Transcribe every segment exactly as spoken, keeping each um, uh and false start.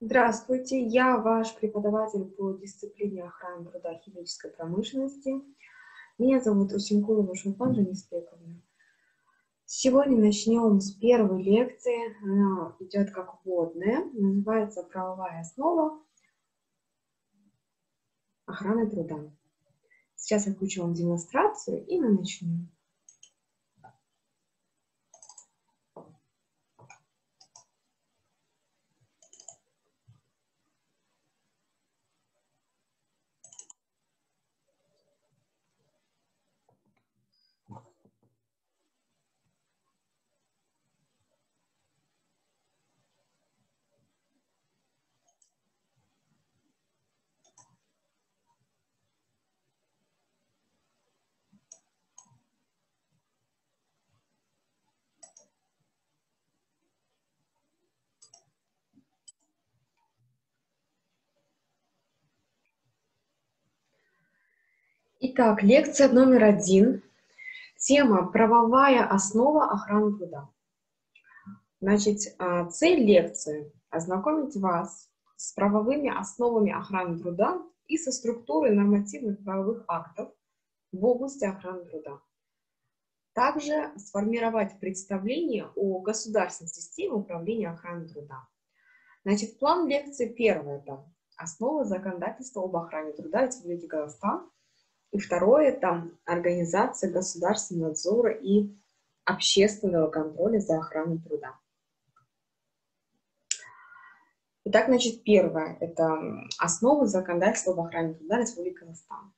Здравствуйте, я ваш преподаватель по дисциплине охраны труда химической промышленности. Меня зовут Усенкулова Шунфан Жаниспековна. Сегодня начнем с первой лекции. Она идет как вводная, называется «Правовая основа охраны труда». Сейчас я включу вам демонстрацию, и мы начнем. Итак, лекция номер один. Тема «Правовая основа охраны труда». Значит, цель лекции – ознакомить вас с правовыми основами охраны труда и со структурой нормативных правовых актов в области охраны труда. Также сформировать представление о государственной системе управления охраной труда. Значит, план лекции первый – это основа законодательства об охране труда Республики Казахстан. И второе – это организация государственного надзора и общественного контроля за охраной труда. Итак, значит, первое – это основы законодательства об охране труда Республики Казахстан.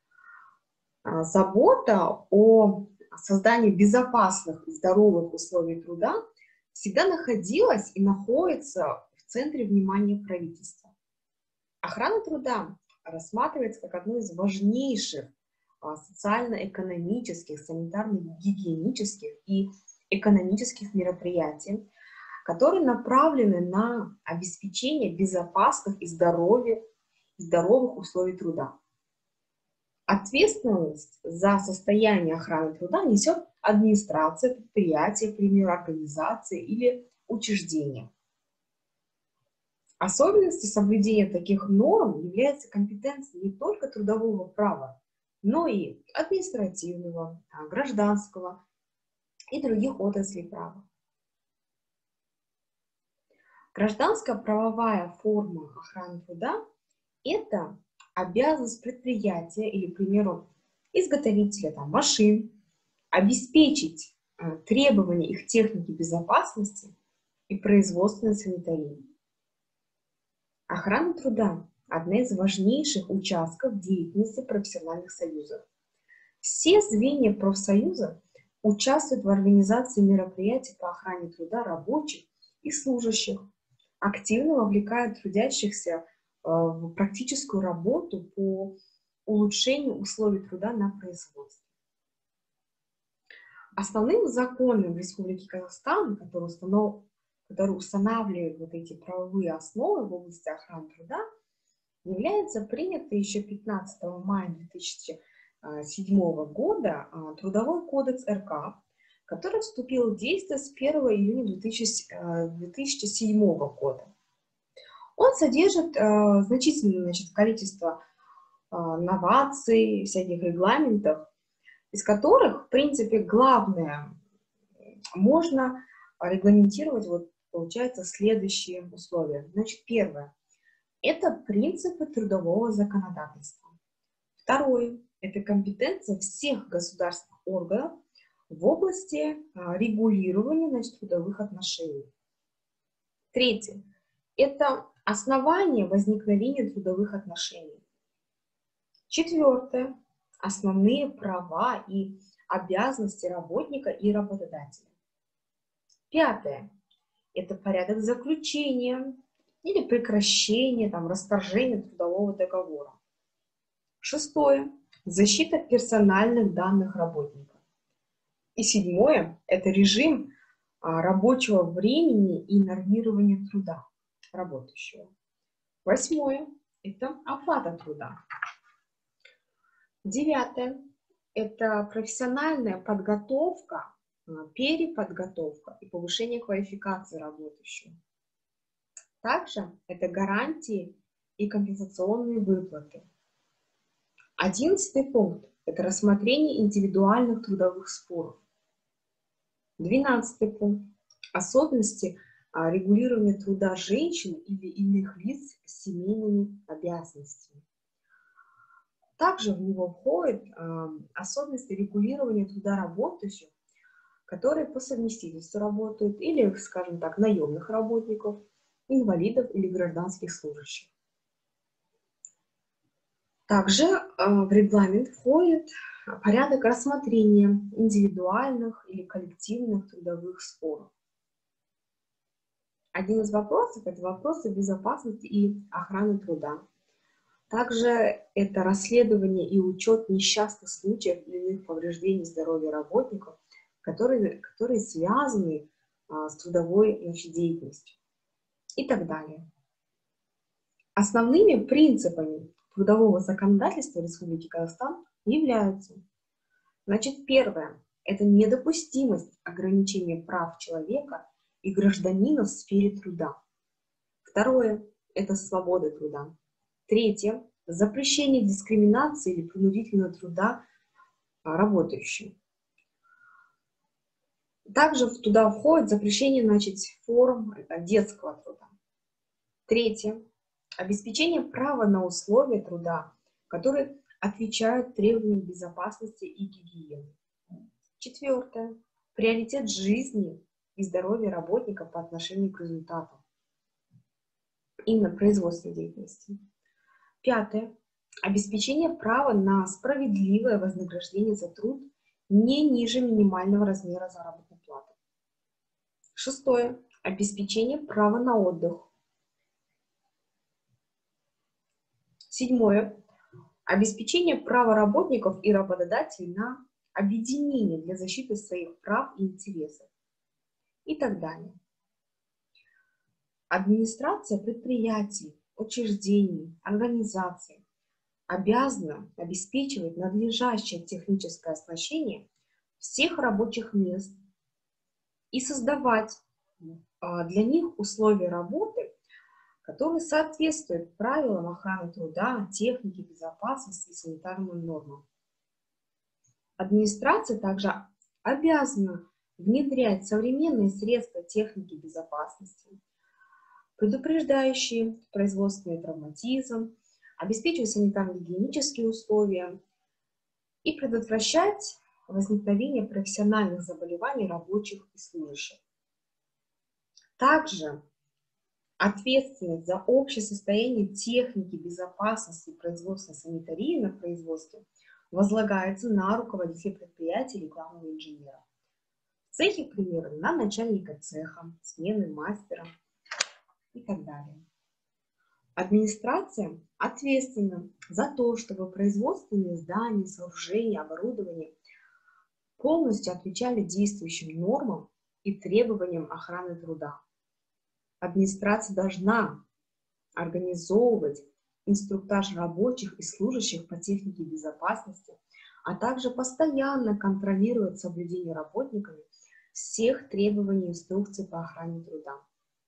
Забота о создании безопасных и здоровых условий труда всегда находилась и находится в центре внимания правительства. Охрана труда рассматривается как одно из важнейших социально-экономических, санитарно-гигиенических и экономических мероприятий, которые направлены на обеспечение безопасных и здоровья, здоровых условий труда. Ответственность за состояние охраны труда несет администрация, предприятия, к примеру, организации или учреждения. Особенностью соблюдения таких норм является компетенция не только трудового права, но и административного, гражданского и других отраслей права. Гражданская правовая форма охраны труда – это обязанность предприятия или, к примеру, изготовителя там, машин обеспечить э, требования их техники безопасности и производственной санитарии. Охрана труда – одна из важнейших участков деятельности профессиональных союзов. Все звенья профсоюза участвуют в организации мероприятий по охране труда рабочих и служащих, активно вовлекают трудящихся в практическую работу по улучшению условий труда на производстве. Основным законом Республики Казахстан, который, установ... который устанавливает вот эти правовые основы в области охраны труда, является принятый еще пятнадцатого мая две тысячи седьмого года Трудовой кодекс эр ка, который вступил в действие с первого июня две тысячи седьмого года. Он содержит э, значительное значит, количество э, новаций, всяких регламентов, из которых, в принципе, главное можно регламентировать, вот, получается, следующие условия. Значит, первое – это принципы трудового законодательства. Второе – это компетенция всех государственных органов в области э, регулирования значит, трудовых отношений. Третье – это основание возникновения трудовых отношений. Четвертое – основные права и обязанности работника и работодателя. Пятое – это порядок заключения или прекращения, там, расторжения трудового договора. Шестое – защита персональных данных работника. И седьмое – это режим а, рабочего времени и нормирование труда работающего. Восьмое – это оплата труда. Девятое – это профессиональная подготовка, переподготовка и повышение квалификации работающего. Также это гарантии и компенсационные выплаты. Одиннадцатый пункт – это рассмотрение индивидуальных трудовых споров. Двенадцатый пункт – особенности регулирования труда женщин или иных лиц с семейными обязанностями. Также в него входят особенности регулирования труда работающих, которые по совместительству работают, или, скажем так, наемных работников, инвалидов или гражданских служащих. Также в регламент входит порядок рассмотрения индивидуальных или коллективных трудовых споров. Один из вопросов – это вопросы безопасности и охраны труда. Также это расследование и учет несчастных случаев или иных повреждений здоровья работников, которые, которые связаны а, с трудовой, значит, деятельностью и так далее. Основными принципами трудового законодательства Республики Казахстан являются, значит, первое – это недопустимость ограничения прав человека и гражданина в сфере труда. Второе – это свобода труда. Третье – запрещение дискриминации или принудительного труда работающим. Также туда входит запрещение, значит, форм детского труда. Третье – обеспечение права на условия труда, которые отвечают требованиям безопасности и гигиены. Четвертое – приоритет жизни и здоровья работника по отношению к результатам именно производственной деятельности. Пятое – обеспечение права на справедливое вознаграждение за труд не ниже минимального размера заработной платы. Шестое – обеспечение права на отдых. Седьмое – обеспечение права работников и работодателей на объединение для защиты своих прав и интересов. И так далее. Администрация предприятий, учреждений, организаций обязана обеспечивать надлежащее техническое оснащение всех рабочих мест и создавать для них условия работы, которые соответствуют правилам охраны труда, техники, безопасности и санитарным нормам. Администрация также обязана внедрять современные средства техники безопасности, предупреждающие производственный травматизм, обеспечивать санитарно-гигиенические условия и предотвращать возникновение профессиональных заболеваний рабочих и служащих. Также ответственность за общее состояние техники безопасности и производственной санитарии на производстве возлагается на руководителя предприятия или главного инженера. В цехе, к примеру, на начальника цеха, смены мастера и так далее. Администрация ответственна за то, чтобы производственные здания, сооружения, оборудование полностью отвечали действующим нормам и требованиям охраны труда. Администрация должна организовывать инструктаж рабочих и служащих по технике безопасности, а также постоянно контролировать соблюдение работниками всех требований инструкций по охране труда.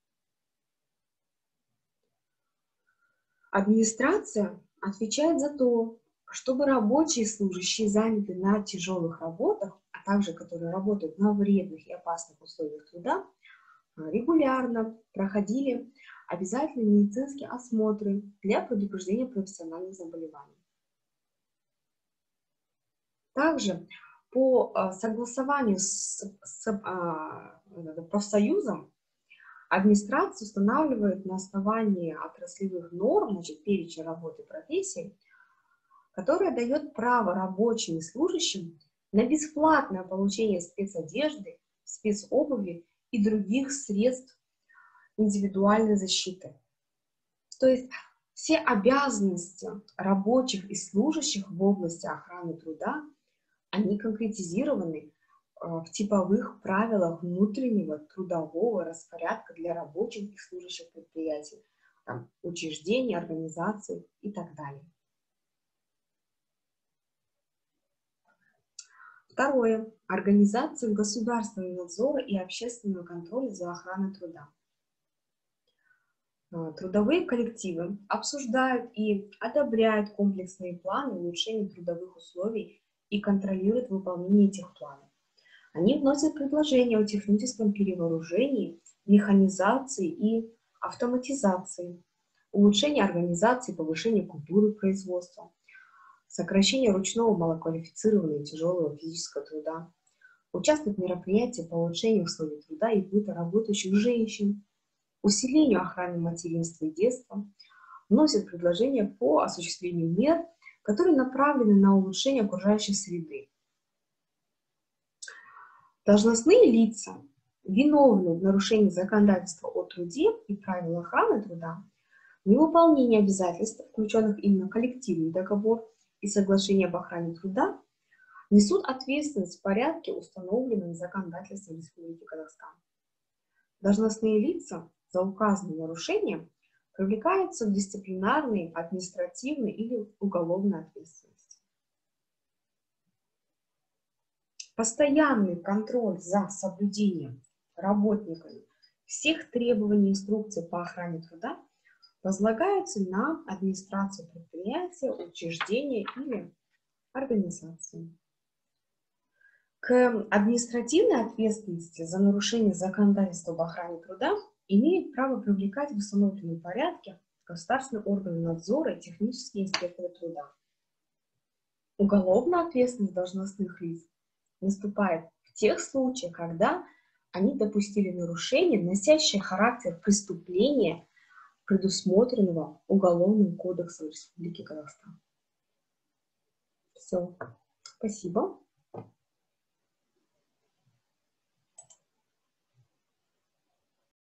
Администрация отвечает за то, чтобы рабочие и служащие, занятые на тяжелых работах, а также которые работают на вредных и опасных условиях труда, регулярно проходили обязательные медицинские осмотры для предупреждения профессиональных заболеваний. Также по согласованию с, с а, профсоюзом администрация устанавливает на основании отраслевых норм, значит, перечень работы и профессий, которая дает право рабочим и служащим на бесплатное получение спецодежды, спецобуви и других средств индивидуальной защиты. То есть все обязанности рабочих и служащих в области охраны труда, они конкретизированы в типовых правилах внутреннего трудового распорядка для рабочих и служащих предприятий, там, учреждений, организаций и так далее. Второе. Организация государственного надзора и общественного контроля за охраной труда. Трудовые коллективы обсуждают и одобряют комплексные планы улучшения трудовых условий и контролируют выполнение этих планов. Они вносят предложения о техническом перевооружении, механизации и автоматизации, улучшении организации, повышении культуры производства, сокращение ручного, малоквалифицированного и тяжелого физического труда, участвуют в мероприятиях по улучшению условий труда и быта работающих женщин, усилению охраны материнства и детства, вносят предложения по осуществлению мер, которые направлены на улучшение окружающей среды. Должностные лица, виновные в нарушении законодательства о труде и правил охраны труда, невыполнение обязательств, включенных именно в коллективный договор и соглашение об охране труда, несут ответственность в порядке, установленном законодательством Республики Казахстан. Должностные лица за указанные нарушения привлекаются в дисциплинарной, административной или уголовной ответственности. Постоянный контроль за соблюдением работниками всех требований инструкции по охране труда возлагается на администрацию предприятия, учреждения или организации. К административной ответственности за нарушение законодательства об охране труда имеют право привлекать в установленном порядке государственные органы надзора и технические инспекторы труда. Уголовная ответственность должностных лиц наступает в тех случаях, когда они допустили нарушение, носящее характер преступления, предусмотренного Уголовным кодексом Республики Казахстан. Все. Спасибо.